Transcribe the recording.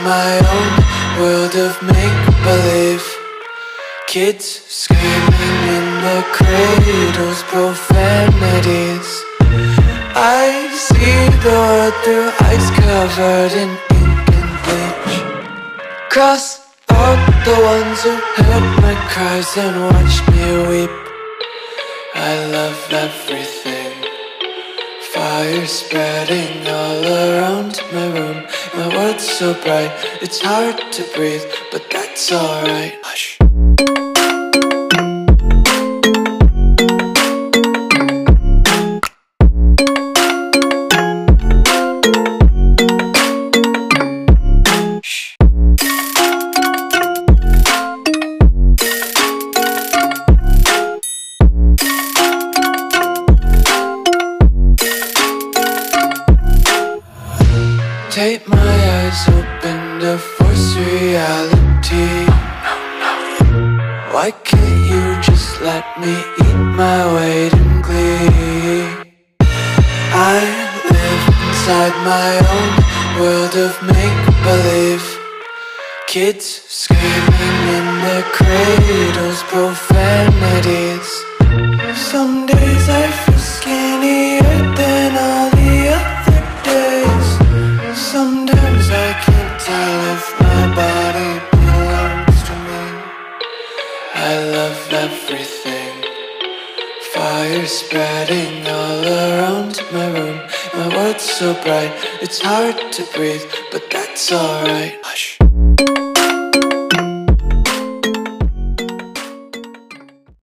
my own world of make-believe. Kids screaming in the cradles, profanities. I see the world through eyes covered in ink and bleach. Cross out the ones who heard my cries and watched me weep. I love everything. Fire spreading all around my room. My world's so bright, it's hard to breathe, but that's alright. Hush. Take my eyes open to force reality. Why can't you just let me eat my weight in glee? I live inside my own world of make-believe. Kids screaming in their cradles, profanities. Some days I feel skinnier than all the other days. Sometimes I can't tell if my body belongs to me. I love everything. Fire spreading all around my room. My world's so bright, it's hard to breathe, but that's alright. Hush.